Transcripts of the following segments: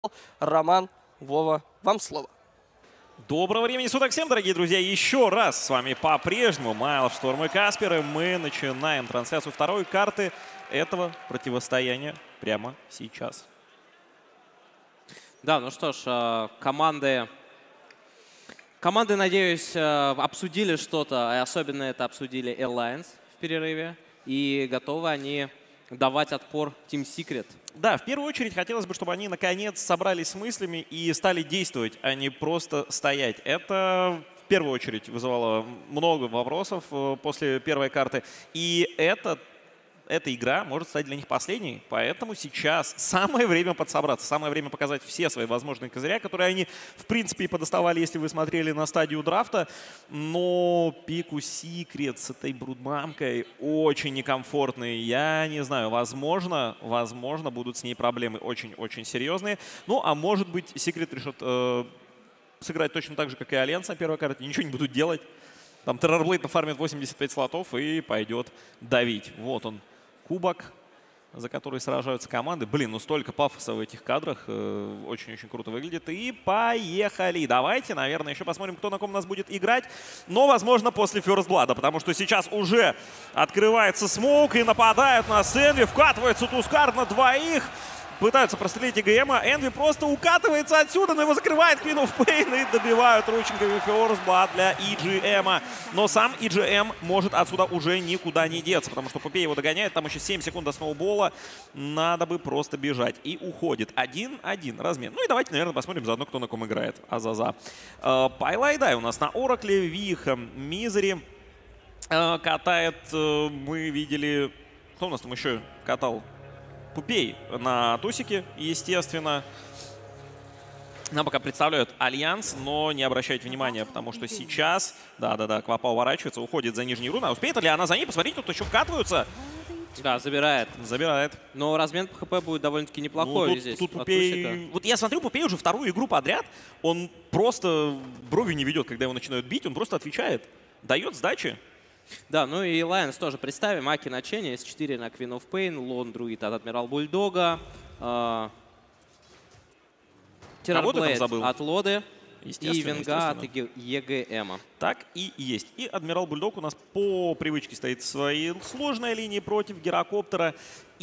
Роман, Вова, вам слово. Доброго времени суток всем, дорогие друзья. Еще раз с вами по-прежнему Майлшторм и Каспер. И мы начинаем трансляцию второй карты этого противостояния прямо сейчас. Да, ну что ж, команды, надеюсь, обсудили что-то, и особенно это обсудили Alliance в перерыве. И готовы они давать отпор Team Secret. Да, в первую очередь хотелось бы, чтобы они наконец собрались с мыслями и стали действовать, а не просто стоять. Это в первую очередь вызывало много вопросов после первой карты. И эта игра может стать для них последней, поэтому сейчас самое время подсобраться, самое время показать все свои возможные козыря, которые они, в принципе, и подоставали, если вы смотрели на стадию драфта. Но пику Секрет с этой брудмамкой очень некомфортный. Я не знаю, возможно, будут с ней проблемы очень-очень серьезные. Ну, а может быть, Секрет решит сыграть точно так же, как и Альянс на первой карте, ничего не будут делать. Там Террорблейд нафармит 85 слотов и пойдет давить. Вот он. Кубок, за который сражаются команды. Блин, ну столько пафоса в этих кадрах. Очень-очень круто выглядит. И поехали. Давайте, наверное, еще посмотрим, кто на ком у нас будет играть. Но, возможно, после First Blood, потому что сейчас уже открывается смоук и нападают на Энви. Вкатывается Тускар на двоих. Пытаются прострелить ИГМа. Энви просто укатывается отсюда, но его закрывает Queen of Pain и добивают рученьками First Blood для EGM. Но сам EGM может отсюда уже никуда не деться, потому что Пупей его догоняет. Там еще 7 секунд до сноубола. Надо бы просто бежать. И уходит. 1-1 размен. Ну и давайте, наверное, посмотрим заодно, кто на ком играет. Азаза. Пайлайдай у нас на Оракле. Виха, Мизери катает. Мы видели... Кто у нас там еще катал? Пупей на тусике, естественно. Нам пока представляют Альянс, но не обращайте внимания, потому что сейчас... Да-да-да, Квапа уворачивается, уходит за нижний рун. А успеет ли она за ней? Посмотрите, тут еще вкатываются. Да, забирает. Забирает. Но размен по ХП будет довольно-таки неплохой ну, тут, здесь. Тут Пупей... Вот я смотрю, Пупей уже вторую игру подряд. Он просто брови не ведет, когда его начинают бить. Он просто отвечает. Дает сдачи. Да, ну и Lions тоже представим. Аки на Чене, S4 на Queen of Pain, Лон Друид от Адмирал Бульдога, Террорблейд от Лоды и Венга от ЕГМа. Так и есть. И Адмирал Бульдог у нас по привычке стоит в своей сложной линии против Гирокоптера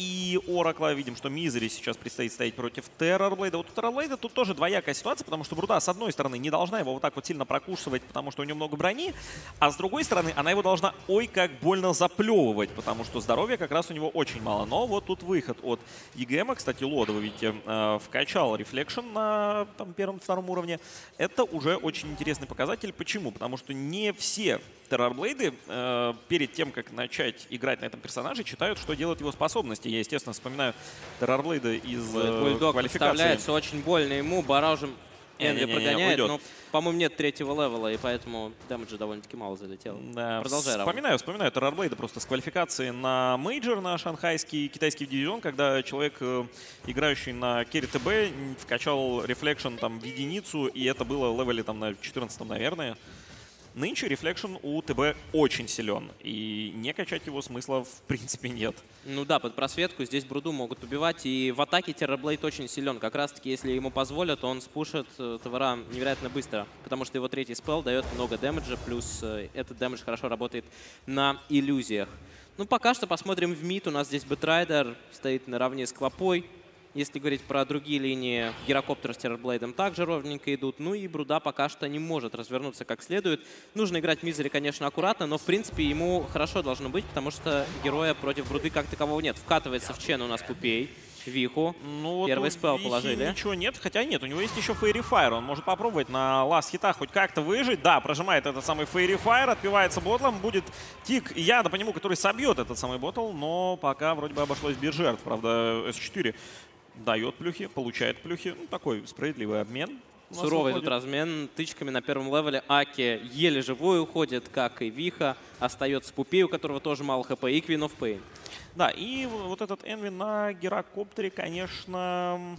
и Оракла. Видим, что Мизери сейчас предстоит стоять против Террорблейда. Вот у Террорблейда тут тоже двоякая ситуация, потому что Бруда, с одной стороны, не должна его вот так вот сильно прокушивать, потому что у него много брони, а с другой стороны, она его должна ой как больно заплевывать, потому что здоровья как раз у него очень мало. Но вот тут выход от ЕГМа. Кстати, Лода, вы видите, вкачал рефлекшн на первом-втором уровне. Это уже очень интересный показатель. Почему? Потому что не все Террорблейды перед тем, как начать играть на этом персонаже, читают, что делают его способности. Я, естественно, вспоминаю Террорблейда из Бульдог квалификации. представляется очень больно ему. Баражем Энви прогоняет, но, по-моему, нет третьего левела, и поэтому дэмэджа довольно-таки мало залетело. Да, продолжай, вспоминаю Террорблейда просто с квалификации на мейджор, на шанхайский китайский дивизион, когда человек, играющий на керри ТБ, вкачал рефлекшн там в единицу, и это было левеле там на 14-м, наверное. Нынче рефлекшн у ТБ очень силен, и не качать его смысла в принципе нет. Ну да, под просветку здесь Бруду могут убивать, и в атаке Террорблейд очень силен. Как раз таки, если ему позволят, он спушит ТВРа невероятно быстро, потому что его третий спелл дает много дэмэджа, плюс этот дэмэдж хорошо работает на иллюзиях. Ну пока что посмотрим в мид. У нас здесь Бэтрайдер стоит наравне с Квапой. Если говорить про другие линии, Гирокоптер с Террорблейдом также ровненько идут. Ну и Бруда пока что не может развернуться как следует. Нужно играть Мизери, конечно, аккуратно, но в принципе ему хорошо должно быть, потому что героя против Бруды как такового нет. Вкатывается в Чен у нас Пупей, Виху. Ну, первый вот спелл положили. Ничего нет, хотя нет, у него есть еще Фейри Файр. Он может попробовать на ласт хитах хоть как-то выжить. Да, прожимает этот самый Фейри Файр, отпивается ботлом. Будет тик яда по нему, который собьет этот самый ботл, но пока вроде бы обошлось без жертв. Правда, S4 дает плюхи, получает плюхи. Ну, такой справедливый обмен. Суровый тут размен. Тычками на первом левеле Аки еле живой уходит, как и Виха. Остается Пупей, у которого тоже мало хп, и Queen of Pain. Да, и вот этот Энви на Гирокоптере, конечно...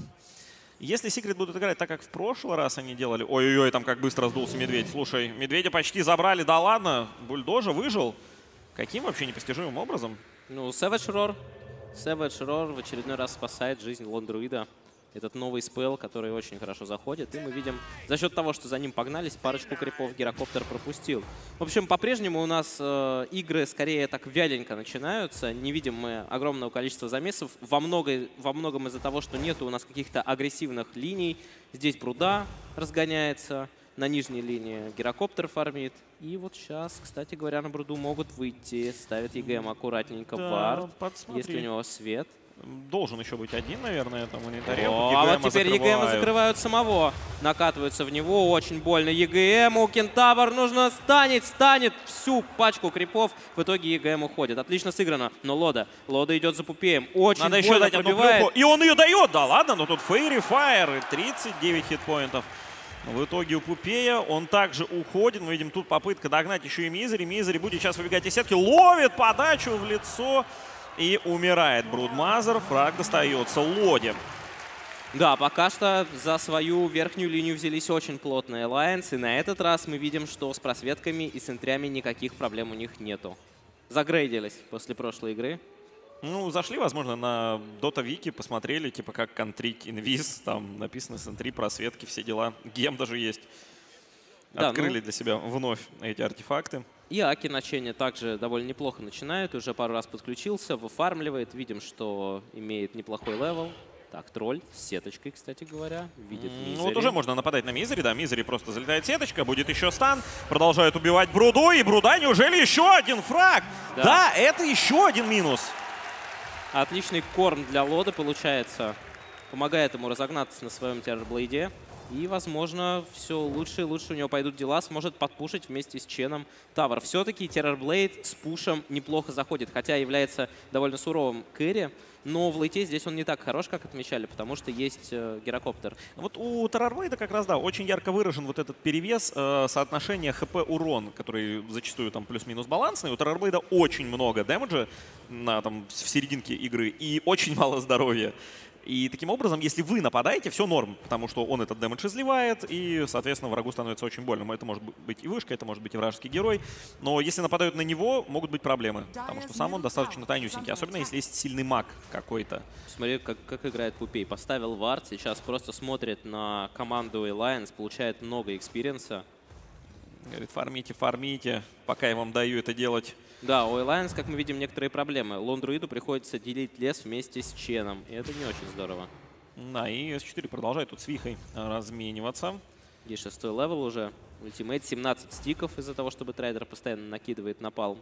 Если Секрет будут играть так, как в прошлый раз они делали... Ой-ой-ой, там как быстро сдулся Медведь. Слушай, Медведя почти забрали, да ладно. Бульдожа выжил. Каким вообще непостижимым образом? Ну, Savage Roar в очередной раз спасает жизнь Лон Друида. Этот новый спел, который очень хорошо заходит. И мы видим, за счет того, что за ним погнались, парочку крипов Гирокоптер пропустил. В общем, по-прежнему у нас игры скорее так вяленько начинаются. Не видим мы огромного количества замесов. Во многом из-за того, что нету у нас каких-то агрессивных линий. Здесь Бруда разгоняется. На нижней линии Гирокоптер фармит. И вот сейчас, кстати говоря, на Бруду могут выйти. Ставит ЕГМ аккуратненько вард, если у него свет. Должен еще быть один, наверное, там в инвентаре. А вот теперь ЕГМ закрывают самого. Накатываются в него. Очень больно ЕГМу. Кентавр нужно станет всю пачку крипов. В итоге ЕГМ уходит. Отлично сыграно. Но Лода идет за Пупеем. Очень Надо больно еще дать одну пробивает. плюху. И он ее дает. Да ладно, но тут Фейри Файр. 39 хитпоинтов. В итоге у Пупея он также уходит. Мы видим тут попытка догнать еще и Мизери. Мизери будет сейчас выбегать из сетки. Ловит подачу в лицо. И умирает Брудмазер. Фраг достается Лоде. Да, пока что за свою верхнюю линию взялись очень плотные Alliance. И на этот раз мы видим, что с просветками и с интрями никаких проблем у них нету. Загрейдились после прошлой игры. Ну, зашли, возможно, на Dota Wiki, посмотрели, типа как контрить инвиз. Там написано с интри, просветки, все дела. Гем даже есть. Да, Открыли для себя вновь эти артефакты. И Аки на Чене также довольно неплохо начинает. Уже пару раз подключился, выфармливает. Видим, что имеет неплохой левел. Так, тролль с сеточкой, кстати говоря. Видит Мизери. Ну вот уже можно нападать на Мизери. Да, Мизери просто залетает сеточка. Будет еще стан. Продолжают убивать Бруду. И Бруда, неужели еще один фраг? Да, это еще один минус. Отличный корм для Лода получается. Помогает ему разогнаться на своем Террорблейде. И, возможно, все лучше и лучше у него пойдут дела. Сможет подпушить вместе с Ченом Тавр. Все-таки Террорблейд с пушем неплохо заходит. Хотя является довольно суровым кэрри. Но в лейте здесь он не так хорош, как отмечали, потому что есть Гирокоптер. Вот у Террорблейда как раз, да, очень ярко выражен вот этот перевес соотношения ХП-урон, который зачастую там плюс-минус балансный. У Террорблейда очень много дэмэджа там, в серединке игры и очень мало здоровья. И таким образом, если вы нападаете, все норм, потому что он этот дэмэдж изливает, и, соответственно, врагу становится очень больно. Это может быть и вышка, это может быть и вражеский герой. Но если нападают на него, могут быть проблемы, потому что сам он достаточно тонюсенький, особенно если есть сильный маг какой-то. Смотри, как играет Пупей. Поставил вард, сейчас просто смотрит на команду Alliance, получает много экспириенса. Говорит, фармите, фармите, пока я вам даю это делать. Да, у Alliance, как мы видим, некоторые проблемы. Лондруиду приходится делить лес вместе с Ченом, и это не очень здорово. Да, и S4 продолжает тут с Вихой размениваться. Есть 6-й левел уже. Ультимейт 17 стиков из-за того, что Бэтрайдер постоянно накидывает напалм.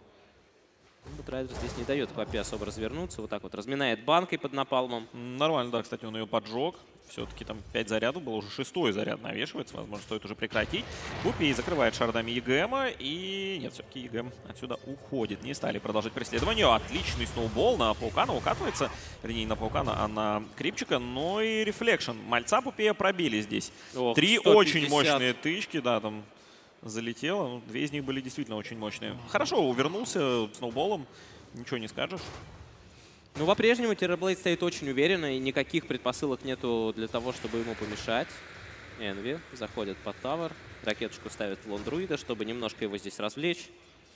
Бэтрайдер здесь не дает Квапе особо развернуться. Вот так вот разминает банкой под напалмом. Нормально, да, кстати, он ее поджег. Все-таки там 5 зарядов было, уже 6-й заряд навешивается. Возможно, стоит уже прекратить. Пупей закрывает шардами ЕГМа. И нет, все-таки ЕГМ отсюда уходит. Не стали продолжать преследование. Отличный сноубол на Паукана. Укатывается. Вернее, не на Паукана, а на Крипчика. Но и рефлекшн. Мальца Пупея пробили здесь. Ох, 3 150. очень мощные тычки, да, там залетело. Ну, 2 из них были действительно очень мощные. Хорошо, увернулся сноуболом. Ничего не скажешь. Ну, по-прежнему Террорблейд стоит очень уверенно, и никаких предпосылок нету для того, чтобы ему помешать. Энви заходит под тавер. Ракеточку ставит Лондруида, чтобы немножко его здесь развлечь.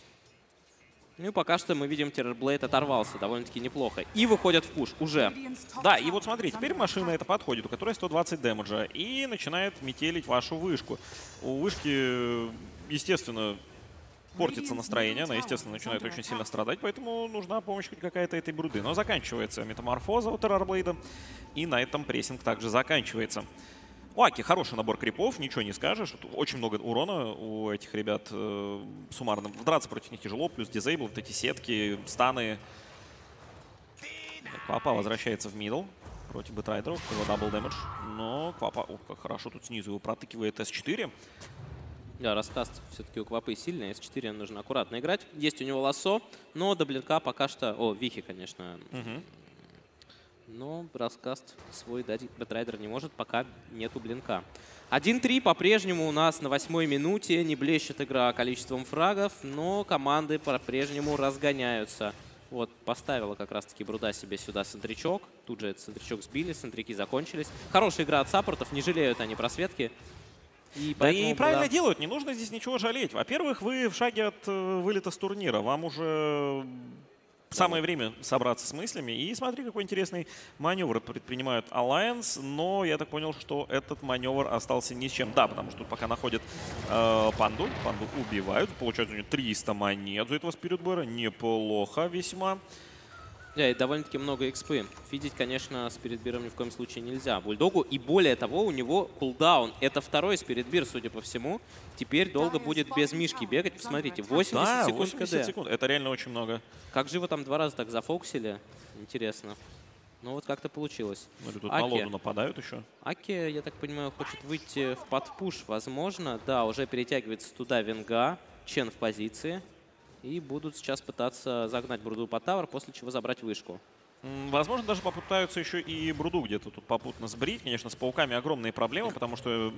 Ну и пока что мы видим, Террорблейд оторвался довольно-таки неплохо. И выходят в пуш уже. Да, и вот смотри, теперь машина это подходит, у которой 120 дэмэджа, и начинает метелить вашу вышку. У вышки, естественно, портится настроение, она, естественно, начинает очень сильно страдать, поэтому нужна помощь хоть какая-то этой бруды. Но заканчивается метаморфоза у Террорблейда, и на этом прессинг также заканчивается. У Аки хороший набор крипов, ничего не скажешь. Очень много урона у этих ребят суммарно. Драться против них тяжело, плюс дизейбл, вот эти сетки, станы. Квапа возвращается в мидл против Бэтрайдеров, его дабл дэмэдж. Но Квапа, ох, как хорошо тут снизу его протыкивает S4. Да, раскаст все-таки у Квапы сильный, S4 нужно аккуратно играть. Есть у него лассо, но до блинка пока что... О, Вихи, конечно. Но раскаст свой дать Бэтрайдер не может, пока нету блинка. 1-3 по-прежнему у нас на 8-й минуте. Не блещет игра количеством фрагов, но команды по-прежнему разгоняются. Вот, поставила как раз-таки Бруда себе сюда сентричок. Тут же этот сентричок сбили, сентрики закончились. Хорошая игра от саппортов, не жалеют они просветки. И да и правильно делают, не нужно здесь ничего жалеть. Во-первых, вы в шаге от вылета с турнира. Вам уже Самое время собраться с мыслями. И смотри, какой интересный маневр предпринимают Alliance. Но я так понял, что этот маневр остался ни с чем. Да, потому что тут пока находят Панду. Панду убивают. Получается у него 300 монет за этого спиритбэра. Неплохо весьма. Да, и довольно-таки много экспы. Фидить, конечно, спиритбиром ни в коем случае нельзя. Бульдогу. И более того, у него кулдаун. Это второй спиритбир, судя по всему. Теперь долго будет без Мишки бегать. Посмотрите, 80 Да, секунд 80 КД. секунд. Это реально очень много. Как же его там 2 раза так зафоксили? Интересно. Ну вот как-то получилось. Смотри, тут Аки. на лоду нападают еще. Аки, я так понимаю, хочет выйти в подпуш, возможно. Да, уже перетягивается туда Венга. Чен в позиции. И будут сейчас пытаться загнать Бруду под тавер, после чего забрать вышку. Возможно, даже попытаются еще и Бруду где-то тут попутно сбрить. Конечно, с пауками огромные проблемы, потому что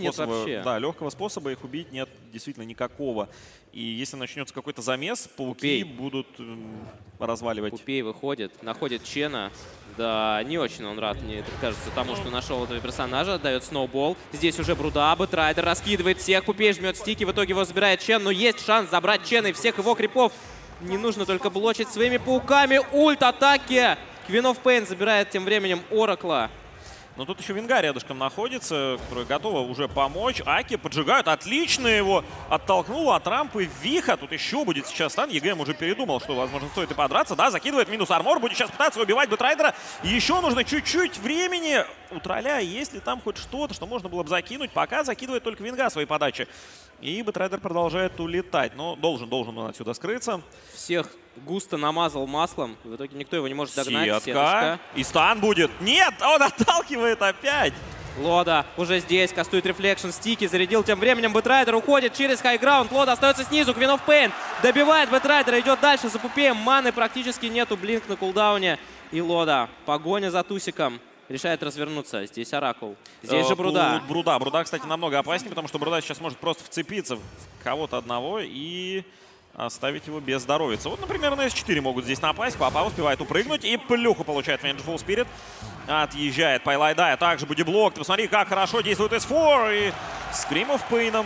легкого способа их убить нет действительно никакого. И если начнется какой-то замес, пауки будут разваливать. Пупей выходит, находит Чена. Да, не очень он рад, мне это кажется, тому, что нашел этого персонажа. Дает сноубол. Здесь уже Бруда, Бэтрайдер раскидывает всех. Пупей жмет стики, в итоге его забирает Чен. Но есть шанс забрать Чена и всех его крипов. Не нужно только блочить своими пауками. Ульт атаки. Queen of Pain забирает тем временем Оракла. Но тут еще Венга рядышком находится, которая готова уже помочь. Аки поджигают. Отлично его оттолкнуло от рампы Виха. Тут еще будет сейчас стан. ЕГМ уже передумал, что, возможно, стоит и подраться. Да, закидывает минус армор. Будет сейчас пытаться убивать Бэтрайдера. Еще нужно чуть-чуть времени. У тролля есть ли там хоть что-то, что можно было бы закинуть. Пока закидывает только Венга свои подачи. И Бэтрайдер продолжает улетать. Но должен он отсюда скрыться. Всех густо намазал маслом. В итоге никто его не может догнать. Сетка. И стан будет. Нет, он отталкивает опять. Лода уже здесь, кастует рефлекшн, стики, зарядил тем временем Бэтрайдер, уходит через хайграунд, Лода остается снизу, Queen of Pain добивает Бэтрайдера, идет дальше за Пупеем, маны практически нету, блинк на кулдауне, и Лода, погоня за Тусиком, решает развернуться, здесь Оракул, здесь же Бруда. Бруда, кстати, намного опаснее, потому что Бруда сейчас может просто вцепиться в кого-то одного и оставить его без здоровицы. Вот, например, на S4 могут здесь напасть. Папа успевает упрыгнуть и плюху получает Vengeful Spirit. Отъезжает Пайлайдая. Также бодиблок. Ты посмотри, как хорошо действует S4. И Scream of Pain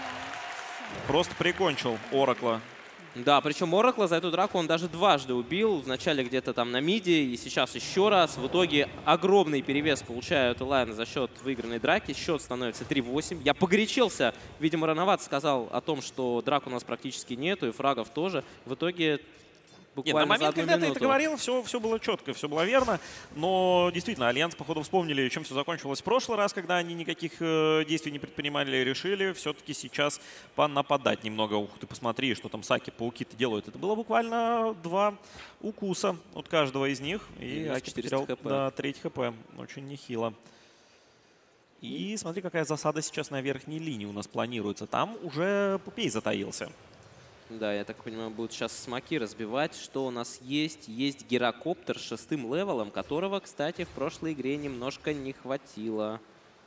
просто прикончил Оракла. Да, причем Оракла за эту драку он даже дважды убил. Вначале где-то там на миде и сейчас еще раз. В итоге огромный перевес получают Alliance за счет выигранной драки. Счет становится 3-8. Я погорячился. Видимо, рановато сказал о том, что драк у нас практически нету и фрагов тоже. В итоге буквально на момент, за 1 когда минуту. ты это говорил, все было четко, все было верно. Но действительно, Альянс, походу, вспомнили, чем все закончилось в прошлый раз, когда они никаких действий не предпринимали, решили все-таки сейчас понападать немного. Ух ты, посмотри, что там Саки, пауки-то делают. Это было буквально 2 укуса от каждого из них. И Аки потерял 3 хп. Очень нехило. И смотри, какая засада сейчас на верхней линии у нас планируется. Там уже Пупей затаился. Да, я так понимаю, будут сейчас смоки разбивать. Что у нас есть? Есть гирокоптер с 6-м левелом, которого, кстати, в прошлой игре немножко не хватило.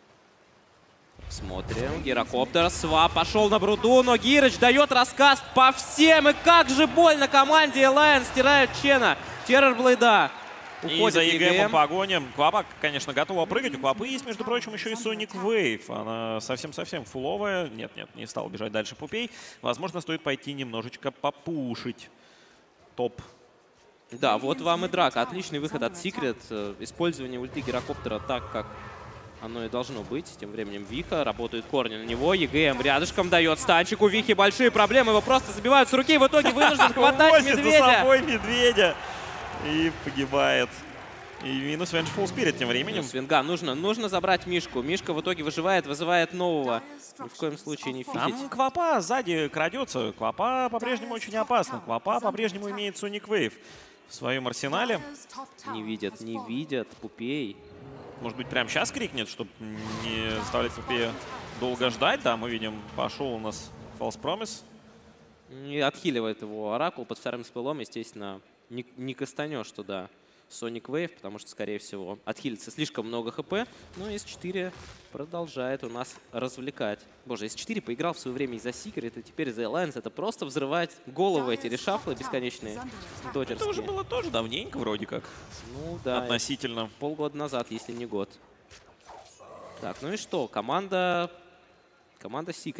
Смотрим. Гирокоптер, свап пошел на Бруду, но Гирыч дает рассказ по всем. И как же больно команде Alliance стирают Чена. Террорблейда. И за ЕГМ погоня. Квапа, конечно, готова прыгать. У Квапы есть, между прочим, еще и Sonic Wave. Она совсем-совсем фуловая. Нет, не стал бежать дальше Пупей. Возможно, стоит пойти немножечко попушить топ. Да, вот вам и драка. Отличный выход от Секрет. Использование ульты гирокоптера так, как оно и должно быть. Тем временем Виха, работают корни на него. ЕГМ рядышком дает станчик. У Вихи большие проблемы. Его просто забивают с руки. В итоге вынужден хватать медведя. За собой медведя. И погибает. И минус Vengeful Spirit тем временем. Свинга, нужно забрать Мишку. Мишка в итоге выживает, вызывает нового. Ни в коем случае не фидить. Там Квапа сзади крадется. Квапа по-прежнему очень опасна. Квапа по-прежнему имеет Sonic Wave в своем арсенале. Не видят. Пупей. Может быть, прямо сейчас крикнет, чтобы не заставлять Пупея долго ждать. Да, мы видим, пошел у нас False Promise. И отхиливает его Оракул под вторым спелом, естественно. Не кастанешь туда Sonic Wave, потому что, скорее всего, отхилится слишком много хп. Но S4 продолжает у нас развлекать. Боже, S4 поиграл в свое время из-за Secret, и теперь за Alliance это просто взрывать головы эти решафлы бесконечные. Дотерские. Это уже было тоже давненько вроде как. Ну да. Относительно. Полгода назад, если не год. Так, ну и что? Команда Secret.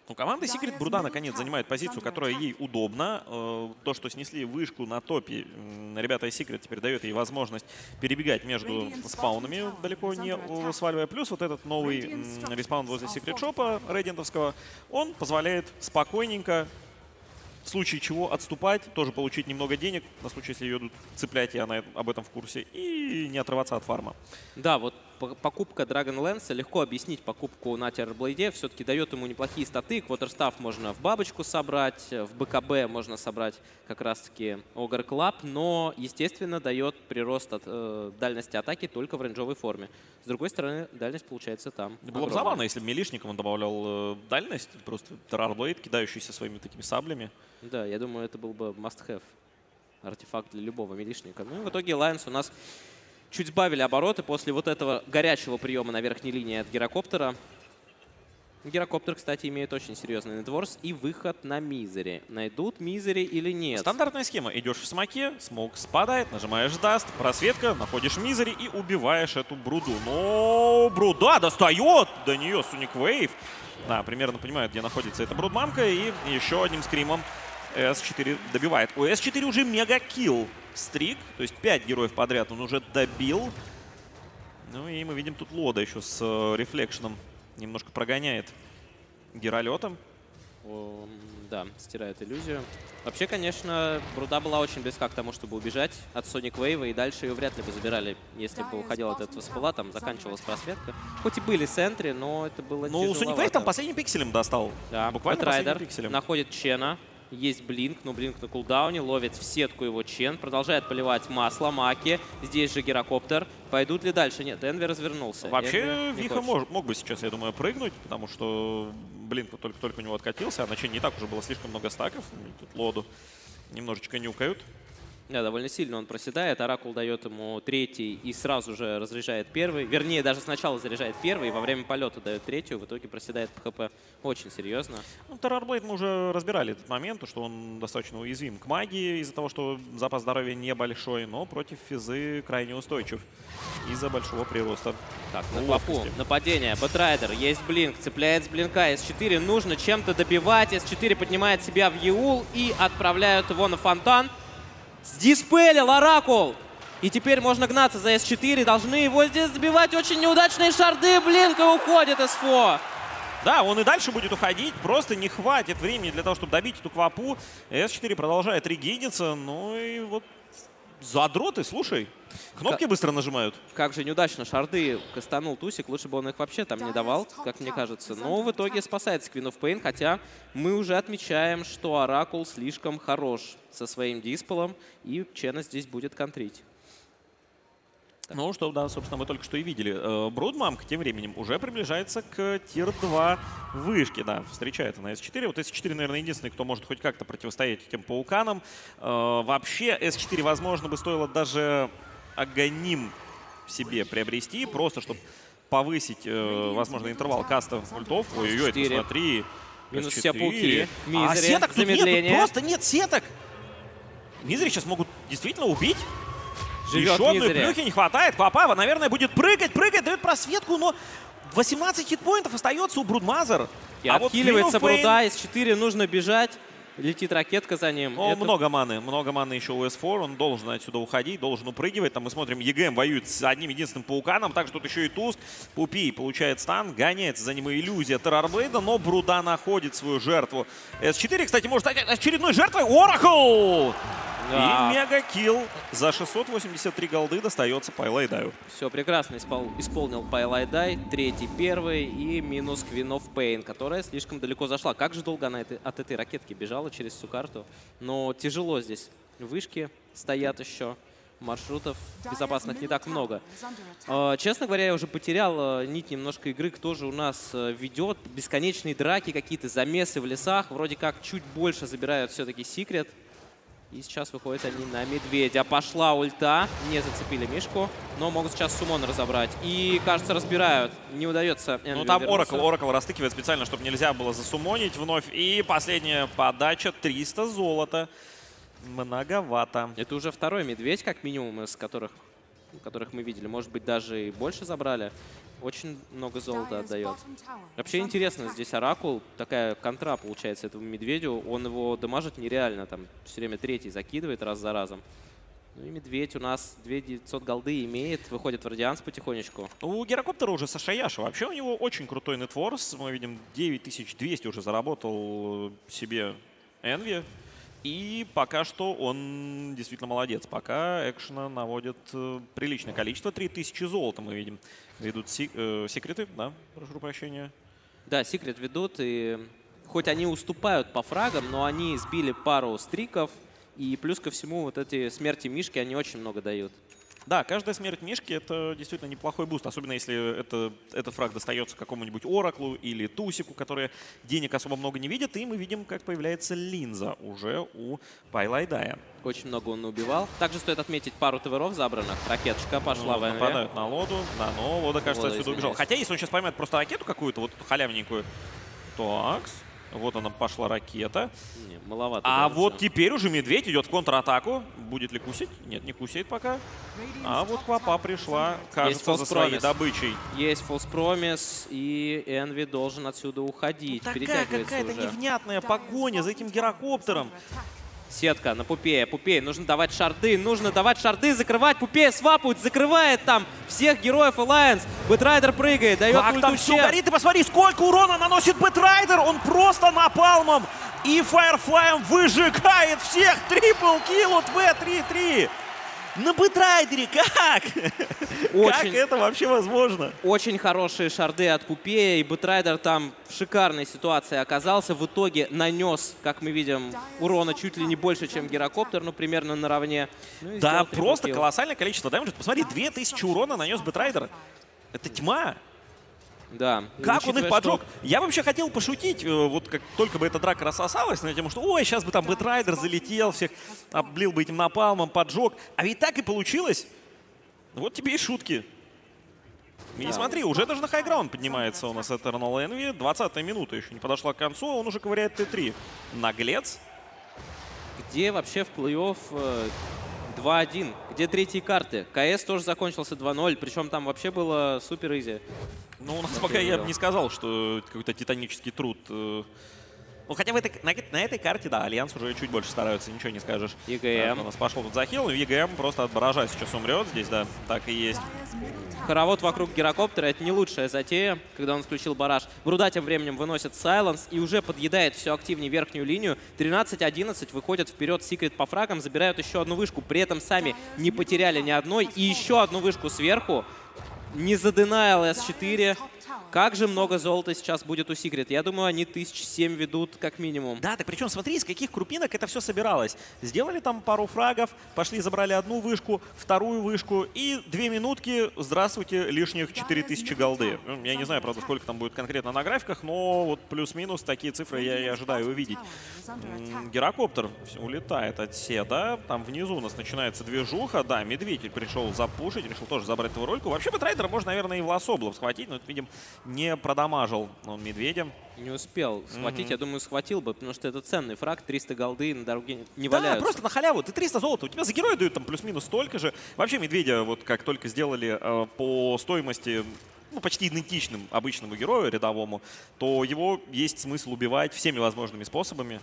У команды Secret Бруда наконец занимает позицию, которая ей удобна. То, что снесли вышку на топе, ребята из Secret теперь дает ей возможность перебегать между спаунами, далеко не сваливая. Плюс вот этот новый респаун возле Secret Shop рейдентовского, он позволяет спокойненько, в случае чего отступать, тоже получить немного денег, на случай, если ее идут цеплять, и она об этом в курсе, и не отрываться от фарма. Да, вот покупка Dragonlance, легко объяснить покупку на Terrorblade, все-таки дает ему неплохие статы. Квотерстаф можно в бабочку собрать, в БКБ можно собрать как раз-таки Ogre Club, но, естественно, дает прирост от дальности атаки только в рейнджовой форме. С другой стороны, дальность получается там. Было бы забавно, если бы милишником он добавлял дальность, просто Terrorblade, кидающийся своими такими саблями. Да, я думаю, это был бы must-have артефакт для любого милишника. Ну и в итоге Lions у нас чуть сбавили обороты после вот этого горячего приема на верхней линии от Гирокоптера. Гирокоптер, кстати, имеет очень серьезный нетворс и выход на Мизери. Найдут Мизери или нет? Стандартная схема. Идешь в смоке, смок спадает, нажимаешь даст, просветка, находишь Мизери и убиваешь эту Бруду. Но Бруда достает до нее Sonic Wave. Да, примерно понимают, где находится эта Брудмамка. И еще одним скримом S4 добивает. У S4 уже мега-килл стрик, то есть 5 героев подряд он уже добил. Ну и мы видим тут Лода еще с рефлекшеном. Немножко прогоняет геролетом. Да, стирает иллюзию. Вообще, конечно, Бруда была очень близка к тому, чтобы убежать от Sonic Wave, и дальше ее вряд ли бы забирали, если бы уходил от этого спыла, там заканчивалась просветка. Хоть и были сентри, но это было тяжеловато. Ну, Sonic Wave там последним пикселем достал. Да, буквально последним пикселем. Находит Чена. Есть Блинк, но Блинк на кулдауне, ловит в сетку его Чен, продолжает поливать масло, маки. Здесь же Гирокоптер. Пойдут ли дальше? Нет, Энви развернулся. Вообще, Виха мог бы сейчас, я думаю, прыгнуть, потому что Блинк только у него откатился, а на Чене не так уже было слишком много стаков. Тут Лоду немножечко нюкают. Да, довольно сильно он проседает. Оракул дает ему третий и сразу же разряжает первый. Вернее, даже сначала заряжает первый, и во время полета дает третью. В итоге проседает ПХП очень серьезно. Ну, Terrorblade мы уже разбирали этот момент, что он достаточно уязвим к магии из-за того, что запас здоровья небольшой, но против физы крайне устойчив из-за большого прироста. Так, на Квапу нападение. Бэтрайдер, есть Блинк, цепляет с Блинка. С4 нужно чем-то добивать. С4 поднимает себя в Еул и отправляют его на фонтан. Сдиспелил Оракул. И теперь можно гнаться за С4. Должны его здесь забивать. Очень неудачные шарды. Блинка уходит СФО. Да, он и дальше будет уходить. Просто не хватит времени для того, чтобы добить эту Квапу. С4 продолжает регениться. Ну и вот задроты, слушай. Кнопки быстро нажимают. Как же неудачно шарды кастанул Тусик. Лучше бы он их вообще там не давал, как мне кажется. Но в итоге спасается Queen of Pain. Хотя мы уже отмечаем, что Оракул слишком хорош со своим диспелом. И Чена здесь будет контрить. Ну, что, да, собственно, мы только что и видели. Брудмамка тем временем уже приближается к тир-2 вышке. Да, встречает она S4. Вот S4, наверное, единственный, кто может хоть как-то противостоять этим пауканам. Вообще, S4, возможно, бы стоило даже Аганим себе приобрести, просто чтобы повысить, возможно, интервал каста ультов. Ой-ой-ой, ты смотри. Минус все пауки. А сеток тут замедление. нет, просто нет сеток. Мизери сейчас могут действительно убить. Живет еще одной Мизери. плюхи не хватает. Квапава, наверное, будет прыгать, дает просветку, но 18 хитпоинтов остается у Брудмазер. И отхиливается Бруда, С4 нужно бежать. Летит ракетка за ним. О, много маны еще у S4. Он должен отсюда уходить, должен упрыгивать. Там мы смотрим, ЕГМ воюет с одним единственным пауканом. Также тут еще и Туск. Пупи получает стан, гоняется за ним иллюзия Террорблейда, но Бруда находит свою жертву. S4, кстати, может стать очередной жертвой. Оракл! Да. И мега-килл за 683 голды достается Пайлайдаю. Все прекрасно исполнил Пайлайдай. Третий, первый и минус Queen of Pain, которая слишком далеко зашла. Как же долго она от этой ракетки бежала через всю карту. Но тяжело здесь. Вышки стоят еще. Маршрутов безопасных не так много. Честно говоря, я уже потерял нить немножко игры. Кто же у нас ведет? Бесконечные драки, какие-то замесы в лесах. Вроде как чуть больше забирают все-таки Секрет. И сейчас выходят они на медведя. Пошла ульта. Не зацепили Мишку. Но могут сейчас Сумон разобрать. И, кажется, разбирают. Не удается. Ну там Оракл растыкивает специально, чтобы нельзя было засумонить вновь. И последняя подача. 300 золота. Многовато. Это уже второй медведь, как минимум, из которых которых мы видели. Может быть, даже и больше забрали. Очень много золота отдает. Вообще интересно, здесь Оракул, такая контра получается этому Медведю. Он его дамажит нереально, там все время третий закидывает раз за разом. Ну и Медведь у нас 2900 голды имеет, выходит в Радианс потихонечку. У Гирокоптера уже Сашаяша. Вообще у него очень крутой нетворс. Мы видим, 9200 уже заработал себе Энви. И пока что он действительно молодец. Пока экшена наводит приличное количество. 3000 золота мы видим. Ведут секреты, да, прошу прощения. Да, секрет ведут. И хоть они уступают по фрагам, но они сбили пару стриков. И плюс ко всему вот эти смерти Мишки, они очень много дают. Да, каждая смерть Мишки — это действительно неплохой буст. Особенно если этот фраг достается какому-нибудь Ораклу или Тусику, которые денег особо много не видят. И мы видим, как появляется линза уже у Пайлайдая. Очень много он убивал. Также стоит отметить пару ТВРов забранных. Ракеточка пошла в НВ. Нападают на Лоду. Да, но Лода, кажется, Лода, отсюда убежал. Хотя, если он сейчас поймает просто ракету какую-то, вот эту халявненькую, такс. Вот она пошла ракета. Не, маловато. А даже. вот теперь уже Медведь идет в контратаку. Будет ли кусить? Нет, не кусит пока. А вот Квапа пришла, кажется, за своей добычей. Есть False Promise, и Энви должен отсюда уходить. Ну, такая Перетягивается какая-то уже. невнятная погоня за этим Гирокоптером. Сетка на Пупея. Пупей, нужно давать шарды, закрывать. Пупея свапают, закрывает там всех героев Alliance. Бэтрайдер прыгает, дает Как там все ульту горит, ты посмотри, сколько урона наносит Бэтрайдер. Он просто напалмом и Фаерфлаем выжигает всех. Трипл килл от В3-3. На Бэтрайдере как? Как это вообще возможно? Очень хорошие шарды от Пупея, и Бэтрайдер там в шикарной ситуации оказался. В итоге нанес, как мы видим, урона чуть ли не больше, чем Гирокоптер, ну, примерно наравне. Ну, да, просто колоссальное количество дэмэджа. Посмотри, 2000 урона нанес Бэтрайдер. Это тьма. Да. Как он их поджег? Я вообще хотел пошутить, вот как только бы эта драка рассосалась, на тему, что ой, сейчас бы там Бэтрайдер залетел, всех облил бы этим напалмом, поджег. А ведь так и получилось. Вот тебе и шутки. И смотри, уже даже на хайграунд поднимается у нас Eternal Envy. 20-я минута еще не подошла к концу, он уже ковыряет Т3. Наглец. Где вообще в плей-офф 2-1? Где третьи карты? КС тоже закончился 2-0, причем там вообще было супер изи. Ну, у нас пока я бы не сказал, что какой-то титанический труд. Ну, хотя на этой карте, да, Альянс уже чуть больше стараются, ничего не скажешь. ЕГМ. У нас пошел тут захил, и ЕГМ просто от баража сейчас умрет здесь, да, так и есть. Хоровод вокруг Гирокоптера — это не лучшая затея, когда он включил бараж. Бруда тем временем выносит Сайленс и уже подъедает все активнее верхнюю линию. 13-11 выходят вперед Секрет по фрагам, забирают еще одну вышку. При этом сами не потеряли ни одной. И еще одну вышку сверху. Не заденайл С4. Как же много золота сейчас будет у Секрет. Я думаю, они 1007 ведут как минимум. Да, так причем смотри, из каких крупинок это все собиралось. Сделали там пару фрагов, пошли, забрали одну вышку, вторую вышку, и 2 минутки, здравствуйте, лишних 4000 голды. Я не знаю, правда, сколько там будет конкретно на графиках, но вот плюс-минус такие цифры я и ожидаю увидеть. Гирокоптер улетает от Седа. Там внизу у нас начинается движуха. Да, Медведь пришел запушить, решил тоже забрать его рольку. Вообще Бэтрайдера можно, наверное, и в лособлов схватить, но, видим, не продамажил он Медведя. Не успел схватить, я думаю, схватил бы, потому что это ценный фраг, 300 голды на дороге не валяются. Да, просто на халяву. Ты 300 золота, у тебя за героя дают там плюс-минус столько же. Вообще Медведя, вот как только сделали по стоимости, ну, почти идентичным обычному герою рядовому, то его есть смысл убивать всеми возможными способами.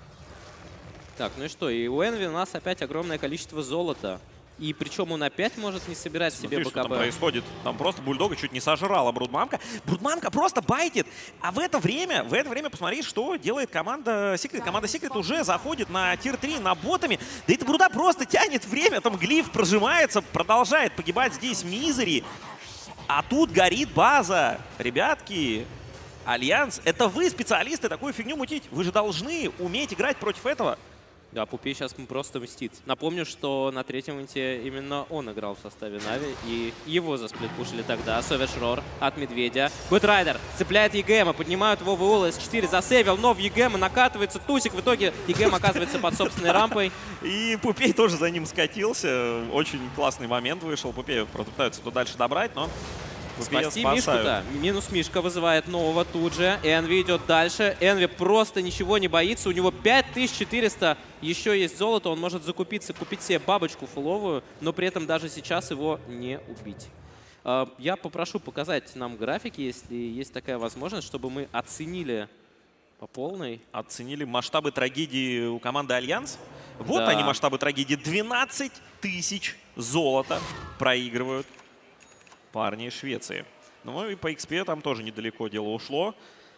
Так, ну и что, и у Энви у нас опять огромное количество золота. И причем он опять может не собирать себе БКБ. Что там происходит? Там просто бульдога чуть не сожрала Брудмамка. Брудмамка просто байтит. А в это время посмотри, что делает команда Secret. Команда Secret уже заходит на тир-3 на ботами. Да эта Бруда просто тянет время. Там глиф прожимается, продолжает погибать здесь Мизери. А тут горит база. Ребятки, Альянс, это вы, специалисты, такую фигню мутить. Вы же должны уметь играть против этого. Да, Пупей сейчас просто мстит. Напомню, что на третьем инте именно он играл в составе Нави, и его засплитпушили тогда. Совеш Рор от Медведя. Бэтрайдер цепляет ЕГМа, поднимают его в ИОЛ С4, засейвил, но в ЕГМа накатывается Тусик. В итоге ЕГМ оказывается под собственной рампой. И Пупей тоже за ним скатился. Очень классный момент вышел. Пупей просто пытаются тут дальше добрать, но Спасти Мишку-то. Минус Мишка вызывает нового тут же. Энви идет дальше. Энви просто ничего не боится. У него 5400. Еще есть золото. Он может закупиться, купить себе бабочку фуловую, но при этом даже сейчас его не убить. Я попрошу показать нам графики, если есть такая возможность, чтобы мы оценили по полной. Оценили масштабы трагедии у команды Альянс. Вот они, масштабы трагедии. 12 тысяч золота проигрывают парни из Швеции. Ну и по XP там тоже недалеко дело ушло.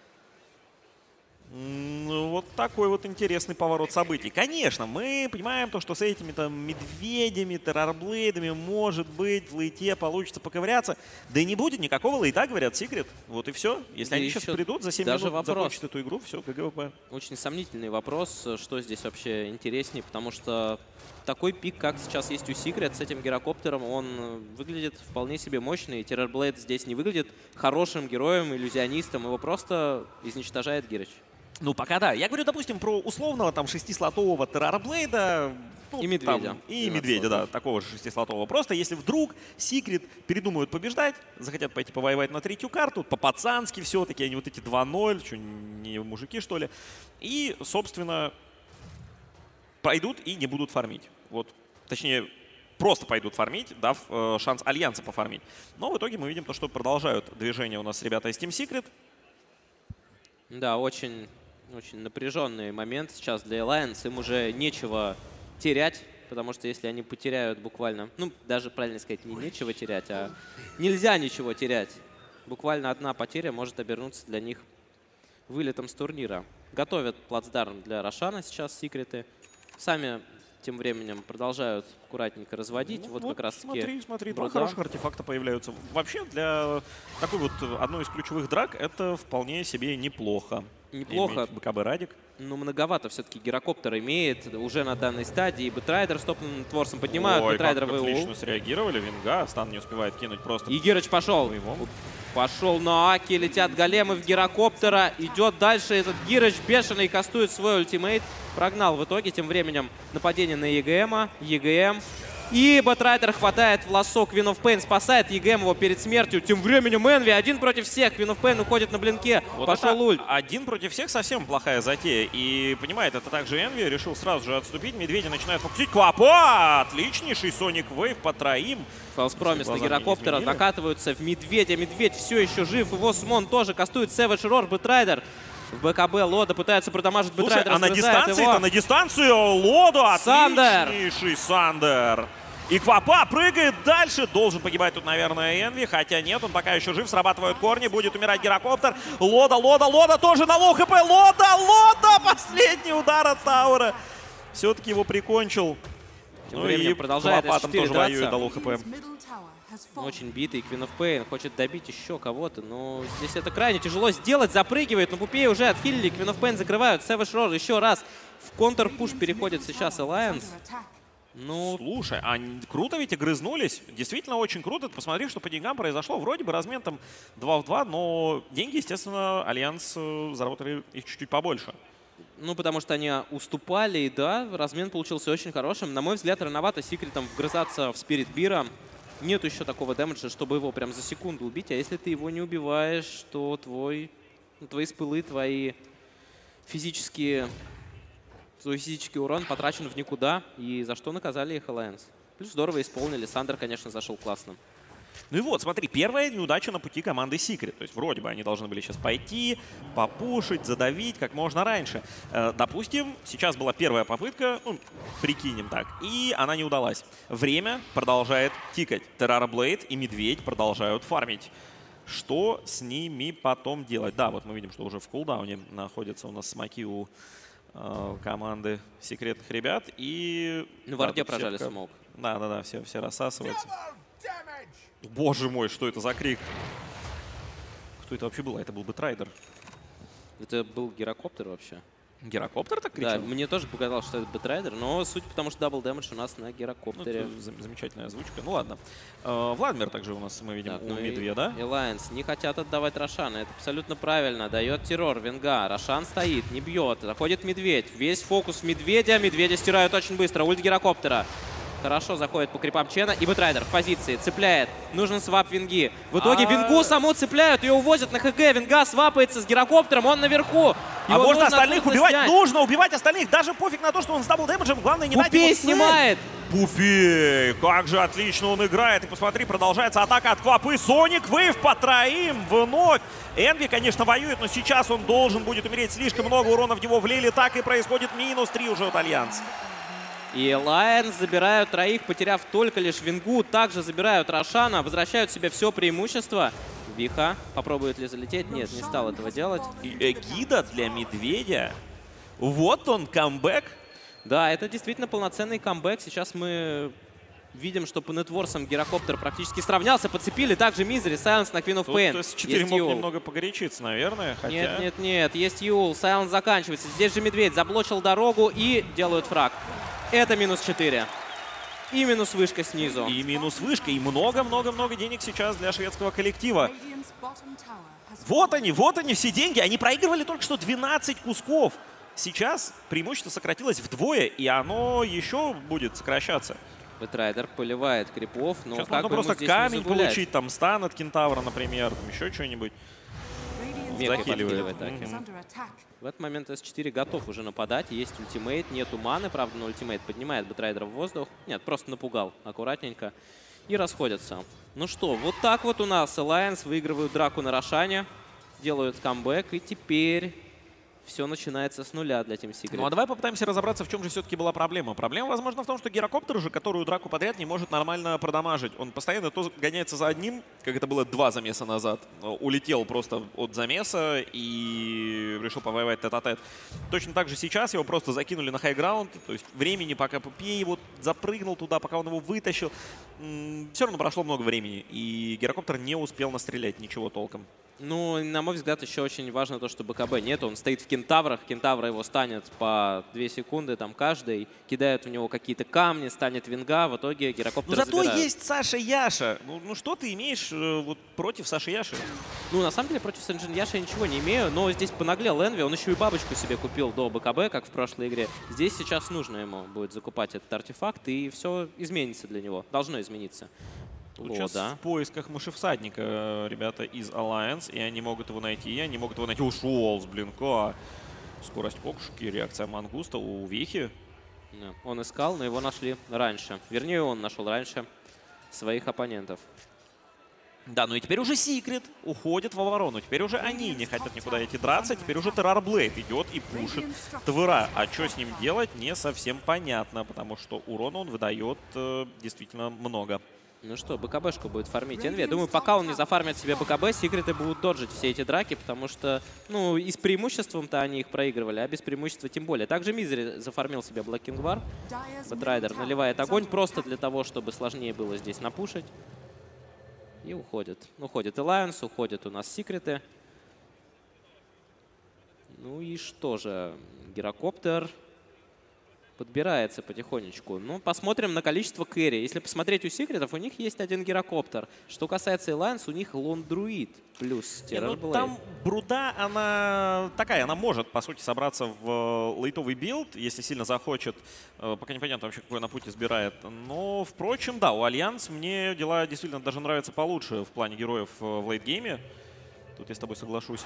Ну, вот такой вот интересный поворот событий. Конечно, мы понимаем то, что с этими там медведями, террорблейдами, может быть, в лейте получится поковыряться. Да и не будет никакого лейта, говорят, Секрет. Вот и все. Если они сейчас придут, за 7 минут закончат эту игру, все, ГГВП. Очень сомнительный вопрос, что здесь вообще интереснее, потому что такой пик, как сейчас есть у Секрет с этим гирокоптером, он выглядит вполне себе мощный. Террорблейд здесь не выглядит хорошим героем, иллюзионистом, его просто изничтожает Гирыч. Ну, пока да. Я говорю, допустим, про условного там 6-слотового террорблейда. Ну, и медведя. Там, и медведя, да, такого же 6-слотового. Просто если вдруг Секрет передумают побеждать, захотят пойти повоевать на 3-ю карту, по-пацански все-таки, они вот эти 2-0, что, не мужики, что ли. И, собственно, пойдут и не будут фармить. Вот, точнее, просто пойдут фармить, дав шанс Альянса пофармить. Но в итоге мы видим то, что продолжают движение у нас ребята из Team Secret. Да, очень напряженный момент сейчас для Alliance. Им уже нечего терять, потому что если они потеряют буквально, ну, даже правильно сказать, не нечего терять, а нельзя ничего терять. Буквально одна потеря может обернуться для них вылетом с турнира. Готовят плацдарм для Рошана сейчас Секреты. Сами тем временем продолжают аккуратненько разводить. Вот как раз таки. Смотри, два хороших артефакта появляются. Вообще, для такой вот одной из ключевых драк это вполне себе неплохо. Неплохо. БКБ Радик. Ну, многовато все-таки гирокоптер имеет уже на данной стадии. Бэтрайдер с топным творсом поднимают. Бэтрайдер в отлично среагировали. Винга, стан не успевает кинуть просто. И Гирыч пошел. Пошел на Аки, летят големы в гирокоптера. Идет дальше этот Гирыч бешеный, кастует свой ультимейт. Прогнал в итоге тем временем нападение на ЕГМа. ЕГМ. И Бэтрайдер хватает в лассо. Queen of Pain спасает ЕГМ его перед смертью. Тем временем Энви один против всех. Queen of Pain уходит на блинке. Вот пошел ульт. Один против всех совсем плохая затея. И понимает это также Энви. Решил сразу же отступить. Медведя начинает фокусить. Квапа! Отличнейший Sonic Wave по троим. Фалспромис на гирокоптера. Накатываются в Медведя. Медведь все еще жив. Его Смон тоже кастует. Savage Roar. Бэтрайдер в БКБ Лода пытается продамажить Бэтрайдера. А на дистанции-то, на дистанцию Лоду отличнейший Сандер. И Квапа прыгает дальше. Должен погибать тут, наверное, Энви. Хотя нет, он пока еще жив. Срабатывают корни. Будет умирать гирокоптер. Лода тоже на лоу хп. Лода! Последний удар от Таура. Все-таки его прикончил. Тем временем продолжает Квапа там тоже воюет до лоу хп. Очень битый. Queen of Pain хочет добить еще кого-то, но здесь это крайне тяжело сделать. Запрыгивает, но Пупея уже отхилили. Queen of Pain закрывают. Savage Roar еще раз. В контр-пуш переходит сейчас Alliance. Ну, слушай, а круто ведь огрызнулись. Действительно очень круто. Посмотри, что по деньгам произошло. Вроде бы размен там 2 в 2, но деньги, естественно, Альянс заработали их чуть-чуть побольше. Ну, потому что они уступали, и да, размен получился очень хорошим. На мой взгляд, рановато Секретом вгрызаться в Спирит Бира. Нет еще такого дэмэджа, чтобы его прям за секунду убить. А если ты его не убиваешь, то твои спылы, твой физический урон потрачен в никуда. И за что наказали их Alliance. Плюс здорово исполнили. Сандер, конечно, зашел классно. Ну и вот, смотри, первая неудача на пути команды Secret. То есть вроде бы они должны были сейчас пойти, попушить, задавить как можно раньше. Допустим, сейчас была первая попытка, ну, прикинем так, и она не удалась. Время продолжает тикать. Террорблейд и Медведь продолжают фармить. Что с ними потом делать? Да, вот мы видим, что уже в кулдауне находятся у нас смоки у команды секретных ребят. И на варде прожали смок. Да, все рассасываются. Боже мой, что это за крик? Кто это вообще был? Это был Бэтрайдер. Это был гирокоптер вообще. Гирокоптер так кричал? Да, мне тоже показалось, что это Бэтрайдер, но суть потому, что дабл дэмэдж у нас на гирокоптере. Ну, замечательная озвучка. Ну ладно. Владимир также у нас, мы видим, так, у Медведя. Alliance не хотят отдавать Рошана. Это абсолютно правильно. Дает террор, Венга. Рошан стоит, не бьет. Заходит Медведь. Весь фокус Медведя. Медведя стирают очень быстро. Ульт гирокоптера. Хорошо заходит по крипам Чена. И Бэтрайдер в позиции. Цепляет. Нужен свап Винги. В итоге Вингу саму цепляют. Ее увозят на ХГ. Винга свапается с гирокоптером. Он наверху. А Его можно нужно остальных оттуда убивать? снять. Нужно убивать остальных. Даже пофиг на то, что он с дабл дэмэджем. Главное не дать Пупей ему цель. снимает. Пупей, как же отлично он играет. И посмотри, продолжается атака от Квапы. Соник Вейв по троим вновь. Энви, конечно, воюет, но сейчас он должен будет умереть. Слишком много урона в него влили. Так и происходит. -3 уже от Альянс. И Lions забирают троих, потеряв только лишь Вингу. Также забирают Рошана, возвращают себе все преимущество. Виха попробует ли залететь? Нет, не стал этого делать. И Эгида для Медведя. Вот он, камбэк. Да, это действительно полноценный камбэк. Сейчас мы видим, что по нетворсам гирокоптер практически сравнялся. Подцепили также Мизери, Сайленс на Queen of Pain. То есть 4 мог немного погорячиться, наверное. Хотя... Нет, есть Юл. Сайленс заканчивается. Здесь же Медведь заблочил дорогу и делают фраг. Это -4. И минус вышка снизу. И минус вышка. И много-много-много денег сейчас для шведского коллектива. Вот они все деньги. Они проигрывали только что 12 кусков. Сейчас преимущество сократилось вдвое, и оно еще будет сокращаться. Бэтрайдер поливает крипов, но сейчас как можно бы просто здесь камень не загулять? получить, там стан от Кентавра, например, там еще что-нибудь. Меха Захиливает. подкидывает, В этот момент С4 готов уже нападать. Есть ультимейт, нету маны, правда, но ультимейт поднимает Бэтрайдера в воздух. Нет, просто напугал аккуратненько. И расходятся. Ну что, вот так вот у нас Alliance выигрывают драку на Рошане. Делают камбэк, и теперь все начинается с нуля для Team Secret. Ну а давай попытаемся разобраться, в чем же все-таки была проблема. Проблема, возможно, в том, что гирокоптер уже, которую драку подряд не может нормально продамажить. Он постоянно то гоняется за одним, как это было 2 замеса назад. Улетел просто от замеса и решил повоевать тет-а-тет. Точно так же сейчас его просто закинули на хайграунд. То есть времени, пока Пупей вот запрыгнул туда, пока он его вытащил. Все равно прошло много времени. И гирокоптер не успел настрелять ничего толком. Ну, на мой взгляд, еще очень важно то, что БКБ нет. Он стоит в кентаврах. Кентавра его станет по 2 секунды там каждый. Кидают в него какие-то камни, станет Винга. В итоге гирокоптер Но зато забирают. есть Саша Яша. Ну что ты имеешь вот против Саши Яши? Ну, на самом деле, против Сэнджин Яши я ничего не имею. Но здесь понаглел Энви. Он еще и бабочку себе купил до БКБ, как в прошлой игре. Здесь сейчас нужно ему будет закупать этот артефакт. И все изменится для него. Должно измениться. Тут сейчас в поисках мышевсадника ребята из Alliance, и они могут его найти, Ушел, блин, скорость покушки, реакция Мангуста у Вихи. Он искал, но его нашли раньше. Вернее, он нашел раньше своих оппонентов. Да, ну и теперь уже Secret уходит в оборону. Теперь уже они не хотят никуда идти драться. Теперь уже Террорблейд идет и пушит ТВРа. А что с ним делать, не совсем понятно, потому что урона он выдает действительно много. Ну что, БКБшку будет фармить Энви. Я думаю, пока он не зафармит себе БКБ, Секреты будут доджить все эти драки, потому что, ну, и с преимуществом-то они их проигрывали, а без преимущества тем более. Также Мизери зафармил себе Блэкинг Вар. Бэтрайдер наливает огонь просто для того, чтобы сложнее было здесь напушить. И уходит. Уходит Alliance, уходят у нас Секреты. Ну и что же, гирокоптер подбирается потихонечку. Ну, посмотрим на количество кэрри. Если посмотреть у Секретов, у них есть один гирокоптер. Что касается Alliance, у них Лондруид плюс Террорблейд. Там Бруда, она такая, она может, по сути, собраться в лейтовый билд, если сильно захочет. Пока непонятно вообще, какой она путь избирает. Но, впрочем, да, у Альянс мне дела действительно даже нравятся получше в плане героев в лейтгейме. Тут я с тобой соглашусь.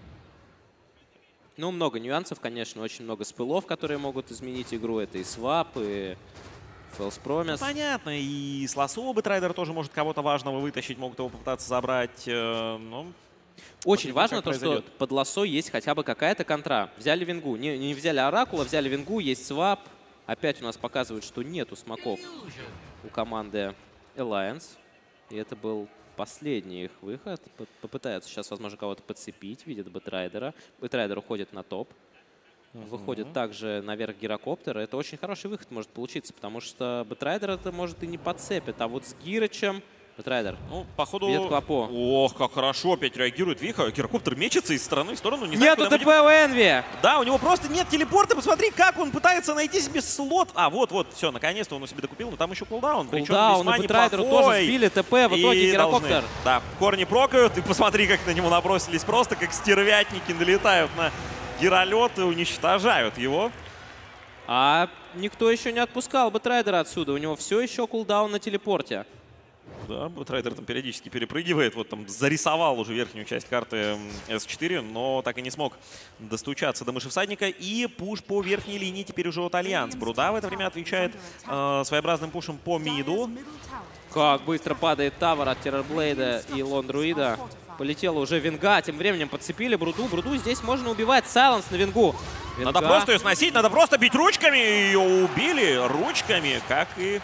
Ну, много нюансов, конечно, очень много спылов, которые могут изменить игру. Это и свап, и False Promise. Понятно, и с лосо Бэтрайдер тоже может кого-то важного вытащить, могут его попытаться забрать. Но очень важно то, произойдет. что под лосо есть хотя бы какая-то контра. Взяли Вингу, не взяли Оракула, взяли Вингу, есть свап. Опять у нас показывают, что нету смоков у команды Alliance. И это был последний их выход. Попытаются сейчас, возможно, кого-то подцепить. Видят Бэтрайдера. Бэтрайдер уходит на топ. Выходит также наверх гирокоптера. Это очень хороший выход может получиться, потому что Бэтрайдер это может и не подцепит. А вот с Гирычем Бэтрайдер, ну, походу... бьет Квапо. Ох, как хорошо опять реагирует Виха. Гирокоптер мечется из стороны в сторону. Не знаю, Нету куда ТП у Энви! Да, у него просто нет телепорта. Посмотри, как он пытается найти себе слот. А, вот, все, наконец-то он у себя докупил. Но там еще кулдаун. Кулдаун, и Бэтрайдеру тоже сбили ТП. В итоге гирокоптер. Да, корни прокают. И посмотри, как на него набросились. Просто как стервятники налетают на гиролет и уничтожают его. А никто еще не отпускал Бэтрайдера отсюда. У него все еще кулдаун на телепорте. Да, Бэтрайдер там периодически перепрыгивает. Вот там зарисовал уже верхнюю часть карты С4, но так и не смог достучаться до мыши всадника. И пуш по верхней линии теперь уже от Альянс. Бруда в это время отвечает своеобразным пушем по миду. Как быстро падает тавер от Террорблейда и Лон-Друида. Полетела уже Винга. Тем временем подцепили Бруду. Бруду здесь можно убивать. Сайленс на Вингу. Винга. Надо просто ее сносить, надо просто бить ручками. Ее убили ручками, как и...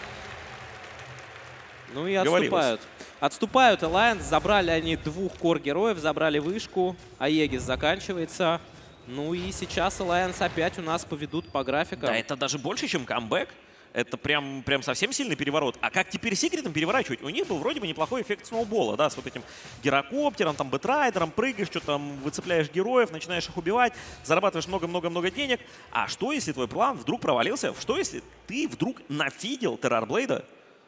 Ну и отступают. Отступают Alliance. Забрали они 2 кор-героев, забрали вышку. Аегис заканчивается. Ну и сейчас Alliance опять у нас поведут по графикам. Да, это даже больше, чем камбэк. Это прям совсем сильный переворот. А как теперь секретом переворачивать? У них был вроде бы неплохой эффект сноубола, да, с вот этим гирокоптером, там, бэтрайдером, прыгаешь, что там, выцепляешь героев, начинаешь их убивать, зарабатываешь много-много-много денег. А что, если твой план вдруг провалился? Что, если ты вдруг нафидел Террорблейда?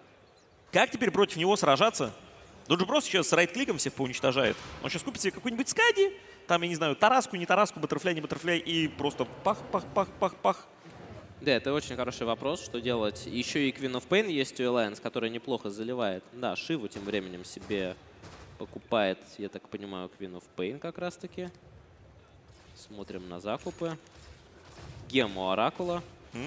Как теперь против него сражаться? Он же просто сейчас с райт-кликом всех поуничтожает. Он сейчас купит себе какой-нибудь скади, там, я не знаю, тараску, не тараску, баттерфляй, не баттерфляй, и просто пах-пах-пах-пах-пах. Да, это очень хороший вопрос, что делать. Еще и Queen of Pain есть у Alliance, которая неплохо заливает. Да, Шиву тем временем себе покупает, я так понимаю, Queen of Pain как раз-таки. Смотрим на закупы. Гем у Оракула.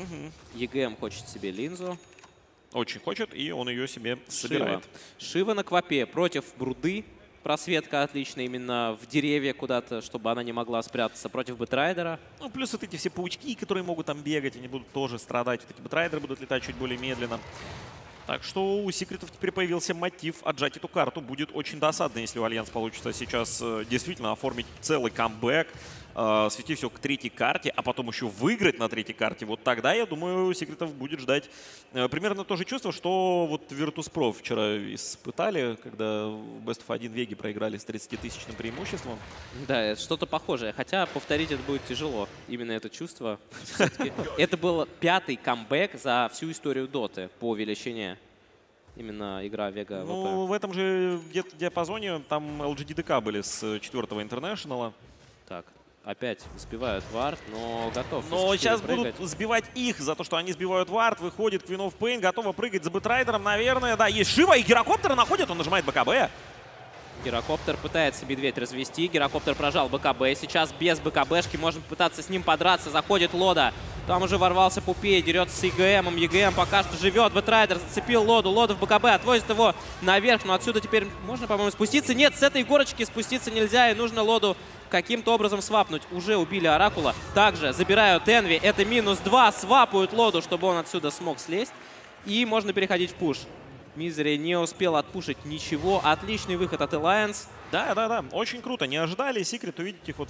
ЕГМ хочет себе линзу. Очень хочет, и он ее себе собирает. Шива на квапе против Бруды. Просветка отличная именно в деревья куда-то, чтобы она не могла спрятаться против Бэтрайдера. Ну, плюс вот эти все паучки, которые могут там бегать, они будут тоже страдать. Вот эти Бэтрайдеры будут летать чуть более медленно. Так что у секретов теперь появился мотив отжать эту карту. Будет очень досадно, если у Альянс получится сейчас действительно оформить целый камбэк, свести все к 3-й карте, а потом еще выиграть на 3-й карте. Вот тогда, я думаю, у секретов будет ждать примерно то же чувство, что вот Virtus.pro вчера испытали, когда в Best of 1 Веги проиграли с 30-тысячным преимуществом. Да, это что-то похожее. Хотя повторить это будет тяжело. Именно это чувство. Это был 5-й камбэк за всю историю Доты по величине. Именно игра Вега. Ну, в этом же диапазоне там LGDDK были с 4-го Интернешнала. Так, опять сбивают вард, но готов. Но сейчас будут сбивать их за то, что они сбивают вард. Выходит Queen of Pain, готова прыгать за Бэтрайдером, наверное. Да, есть Шива, и Гирокоптера находит, он нажимает БКБ. Гирокоптер пытается медведь развести. Гирокоптер прожал БКБ. Сейчас без БКБшки можно пытаться с ним подраться. Заходит Лода. Там уже ворвался Пупей, дерется с ЕГМом. ЕГМ пока что живет. Бэтрайдер зацепил Лоду. Лода в БКБ отвозит его наверх. Но отсюда теперь можно, по-моему, спуститься. Нет, с этой горочки спуститься нельзя. И нужно Лоду каким-то образом свапнуть. Уже убили Оракула. Также забирают Энви. Это -2. Свапают Лоду, чтобы он отсюда смог слезть. И можно переходить в пуш. Мизери не успел отпушить ничего. Отличный выход от Alliance. Да. Очень круто. Не ожидали Секрет увидеть их вот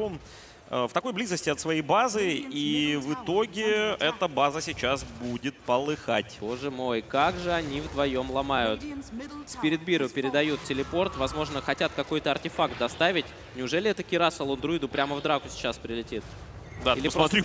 в такой близости от своей базы. И в итоге эта база сейчас будет полыхать. Боже мой, как же они вдвоем ломают. Спиритбиру передают телепорт. Возможно, хотят какой-то артефакт доставить. Неужели это Кираса Лон-Друиду прямо в драку сейчас прилетит? Да, или посмотри,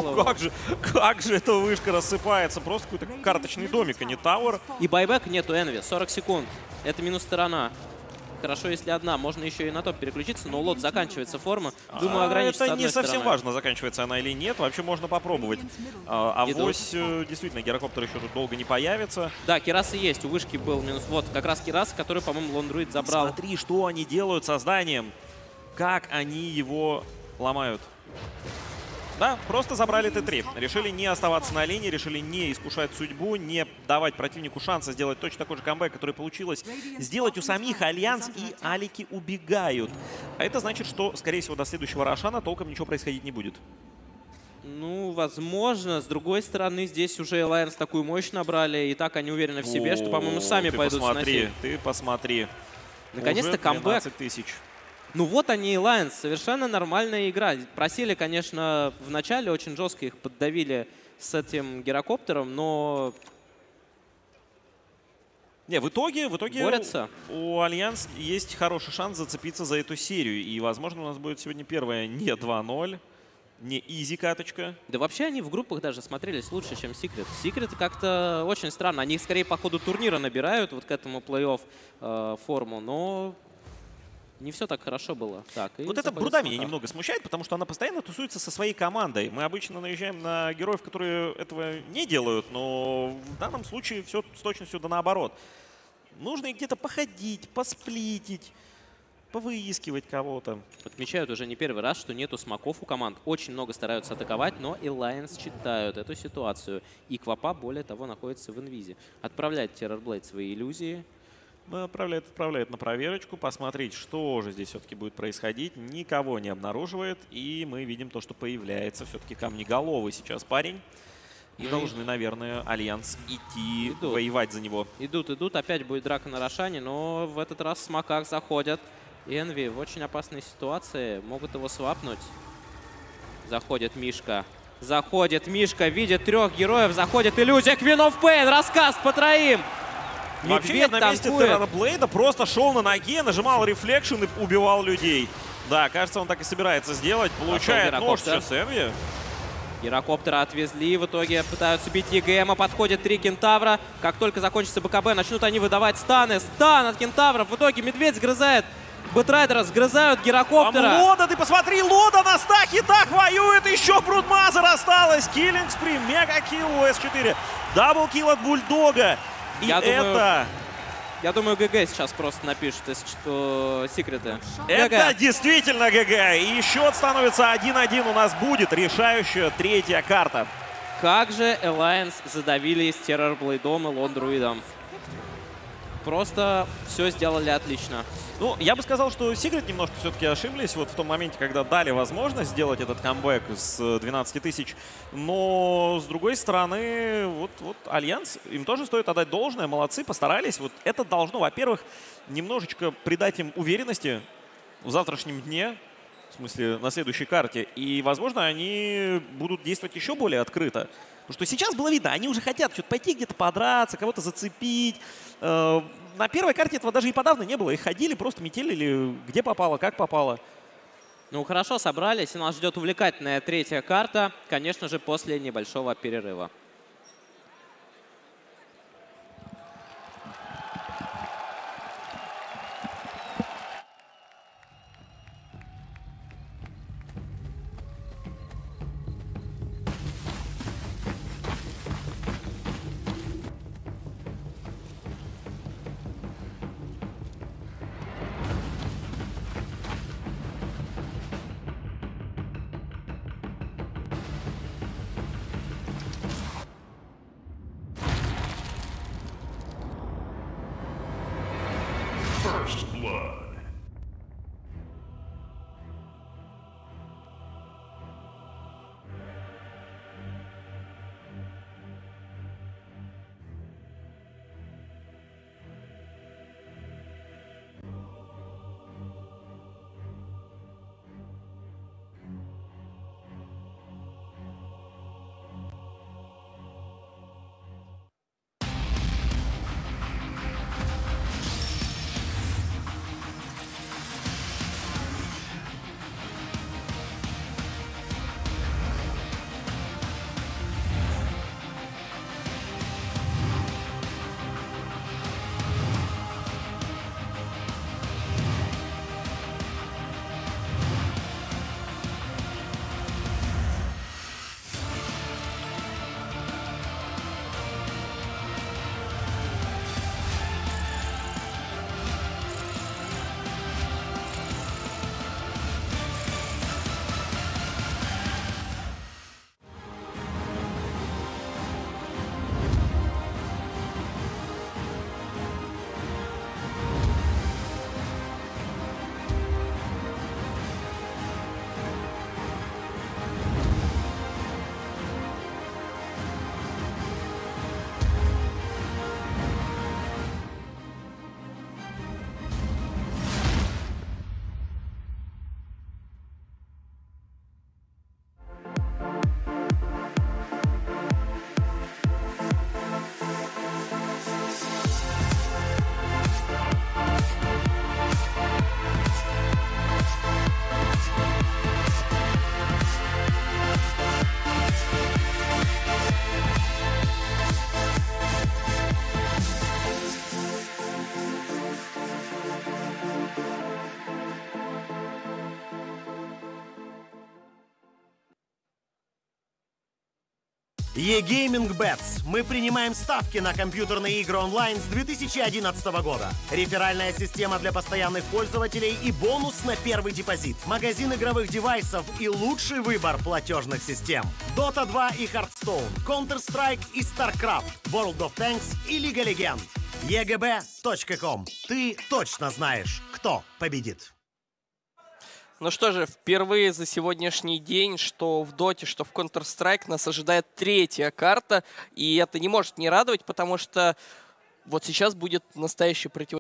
как же эта вышка рассыпается. Просто какой-то карточный домик, а не тауэр. И байбек нету Энви. 40 секунд. Это минус сторона. Хорошо, если одна. Можно еще и на топ переключиться, но у Лот заканчивается форма. Думаю, ограничится это одной не совсем стороной. важно, заканчивается она или нет. Вообще можно попробовать. Авось, действительно, Гирокоптер еще тут долго не появится. Да, Кираса есть. У вышки был минус. Вот, как раз Кираса, который, по-моему, Лон-Друид забрал. Смотри, что они делают со зданием. Как они его ломают. Да, просто забрали Т3. Решили не оставаться на линии, решили не искушать судьбу, не давать противнику шанса сделать точно такой же камбэк, который получилось сделать у самих. Альянс и Алики убегают. А это значит, что, скорее всего, до следующего Рошана толком ничего происходить не будет. Ну, возможно. С другой стороны, здесь уже Alliance такую мощь набрали, и так они уверены в себе, что, по-моему, сами пойдут сносить. Ты посмотри. Наконец-то камбэк. 12 тысяч. Ну вот они, Alliance, совершенно нормальная игра. Просили, конечно, в начале очень жестко их поддавили с этим гирокоптером, но... Не, в итоге борются. У Альянс есть хороший шанс зацепиться за эту серию. И, возможно, у нас будет сегодня первая не 2-0, не изи каточка. Да вообще они в группах даже смотрелись лучше, чем Secret. Secret как-то очень странно. Они скорее по ходу турнира набирают вот к этому плей-офф форму, но... не все так хорошо было. Так, и Вот это заходит Бруда меня Смока. немного смущает, потому что она постоянно тусуется со своей командой. Мы обычно наезжаем на героев, которые этого не делают, но в данном случае все с точностью да наоборот. Нужно и где-то походить, посплитить, повыискивать кого-то. Отмечают уже не первый раз, что нету смоков у команд. Очень много стараются атаковать, но Alliance читают эту ситуацию. И Квапа, более того, находится в инвизе. Отправляет Terrorblade свои иллюзии. Отправляет на проверочку, посмотреть, что же здесь все-таки будет происходить. Никого не обнаруживает, и мы видим то, что появляется все-таки камнеголовый сейчас парень. И должны, наверное, Альянс идти воевать за него. Идут. Опять будет драка на Рошане, но в этот раз в смоках заходят. Энви в очень опасной ситуации. Могут его свапнуть. Заходит Мишка. Видит 3 героев. Заходит иллюзия. Queen of Pain. Рассказ по троим. Вообще, Медведь на месте танкует. Terrorblade просто шел на ноге, нажимал рефлекшн и убивал людей. Да, кажется, он так и собирается сделать. Получает нож сейчас Энви. Гирокоптера отвезли. В итоге пытаются бить ЕГМа. Подходят 3 кентавра. Как только закончится БКБ, начнут они выдавать станы. Стан от кентавров. В итоге Медведь сгрызает. Бэтрайдера сгрызают Гирокоптера. Лода, ты посмотри, Лода на 100 хитах воюет. Еще Брудмазер осталось. Киллинг спри, мега килл у С4. Дабл килл от Бульдога. И Я думаю, ГГ сейчас просто напишет секреты. Это действительно ГГ. И счет становится 1-1. У нас будет решающая 3-я карта. Как же Alliance задавили с Террорблейдом и Лондруидом. Просто все сделали отлично. Ну, я бы сказал, что Secret немножко все-таки ошиблись вот в том моменте, когда дали возможность сделать этот камбэк с 12 тысяч. Но, с другой стороны, вот Альянс, им тоже стоит отдать должное. Молодцы, постарались. Вот это должно, во-первых, немножечко придать им уверенности в завтрашнем дне, в смысле, на следующей карте. И, возможно, они будут действовать еще более открыто. Потому что сейчас было видно, они уже хотят что-то пойти где-то подраться, кого-то зацепить. На первой карте этого даже и подавно не было. Их ходили, просто метелили, где попало, как попало. Ну, хорошо собрались. И нас ждет увлекательная 3-я карта. Конечно же, после небольшого перерыва. eGaming Bets. Мы принимаем ставки на компьютерные игры онлайн с 2011 года. Реферальная система для постоянных пользователей и бонус на первый депозит. Магазин игровых девайсов и лучший выбор платежных систем. Dota 2 и Hearthstone, Counter-Strike и StarCraft, World of Tanks и Лига Легенд. egb.com. Ты точно знаешь, кто победит. Ну что же, впервые за сегодняшний день, что в Доте, что в Counter-Strike нас ожидает третья карта. И это не может не радовать, потому что вот сейчас будет настоящий противостояние.